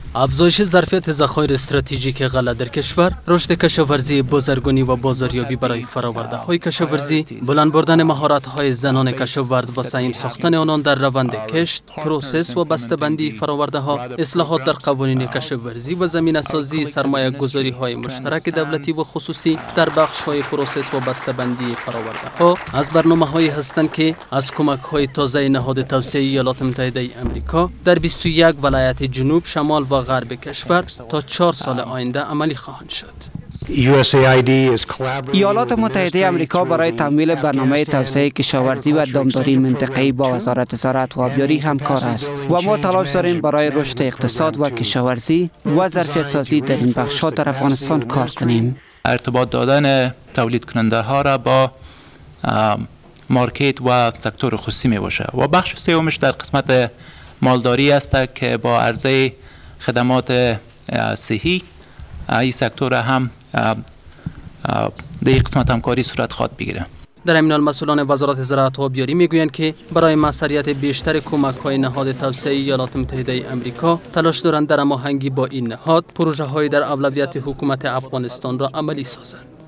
افزایش ظرفیت ذخایر استراتژیک غله در کشور، رشد کشاورزی بازرگانی و بازاریابی برای فرآورده های کشاورزی، بلند بردن مهارت های زنان کشاورز و سهیم ساختن آنان در روند کشت، پروسس و بسته‌بندی فرآورده ها، اصلاحات در قوانین کشاورزی و زمینه سازی سرمایه گذاری های مشترک دولتی و خصوصی در بخش های پروسس و بسته‌بندی فرآورده ها از برنامه‌هایی هستند که از کمک های تازه نهاد توسعه ایالات متحده آمریکا در 21 ولایت جنوب، شمال و غرب کشور تا 4 سال آینده عملی خواهند شد. ایالات متحده آمریکا برای تمویل برنامه توسعه کشاورزی و دامداری منطقه‌ای با وزارت زراعت و آبیاری همکار است و ما تلاش داریم برای رشد اقتصاد و کشاورزی و ظرفیت سازی در این بخش‌ها در افغانستان کار کنیم. ارتباط دادن تولید کننده ها را با مارکت و سکتور خصوصی می باشه و بخش سومش در قسمت مالداری است که با عرضه خدمات صحی این سکتور هم در قسمت همکاری صورت خواهد بگیره. در همین حال مسئولان وزارت زراعت و آبیاری میگویند که برای موثریت بیشتر کمک‌های نهاد توسعه ایالات متحده آمریکا تلاش دارند در هماهنگی با این نهاد پروژه‌های در اولویت حکومت افغانستان را عملی سازند.